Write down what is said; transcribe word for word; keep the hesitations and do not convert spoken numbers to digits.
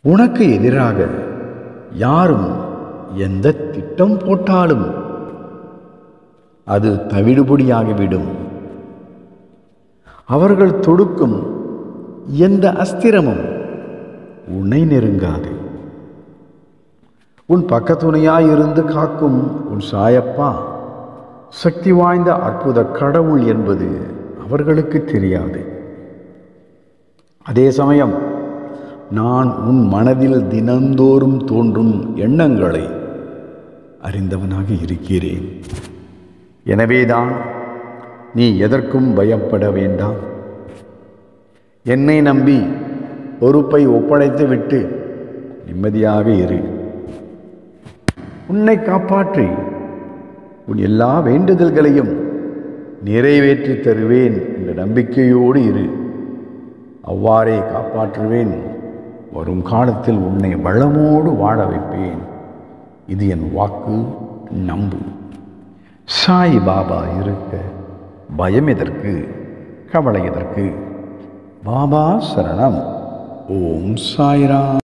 உனக்கு எதிராக யாரும் எந்த திட்டம் போட்டாலும் அது தவிடுபொடியாகிவிடும். அவர்கள் தொடுக்கும் எந்த அஸ்திரமும் உன்னை நெருங்காது. உன் பக்கத்துணையாயிருந்து காக்கும் உன் சாயப்பா சக்தி வாய்ந்த அற்புத கடவுள் என்பது அவர்களுக்கு தெரியாது. அதே சமயம் நான் உன் மனதில் தினந்தோறும் தோன்றும் எண்ணங்களை அறிந்தவனாக இருக்கிறேன். எனவேதான் நீ எதற்கும் பயப்பட வேண்டாம். என்னை நம்பி பொறுப்பை ஒப்படைத்து விட்டு நிம்மதியாக இரு. உன்னை காப்பாற்றி உன் எல்லா வேண்டுதல்களையும் நிறைவேற்றி தருவேன் என்ற நம்பிக்கையோடு இரு. அவ்வாறே காப்பாற்றுவேன். வரும் காலத்தில் உன்னை வளமோடு வாழ வைப்பேன். இது என் வாக்கு, நம்பு. சாய் பாபா இருக்க பயம் எதற்கு, கவலை எதற்கு? பாபா சரணம். ஓம் சாய்ராம்.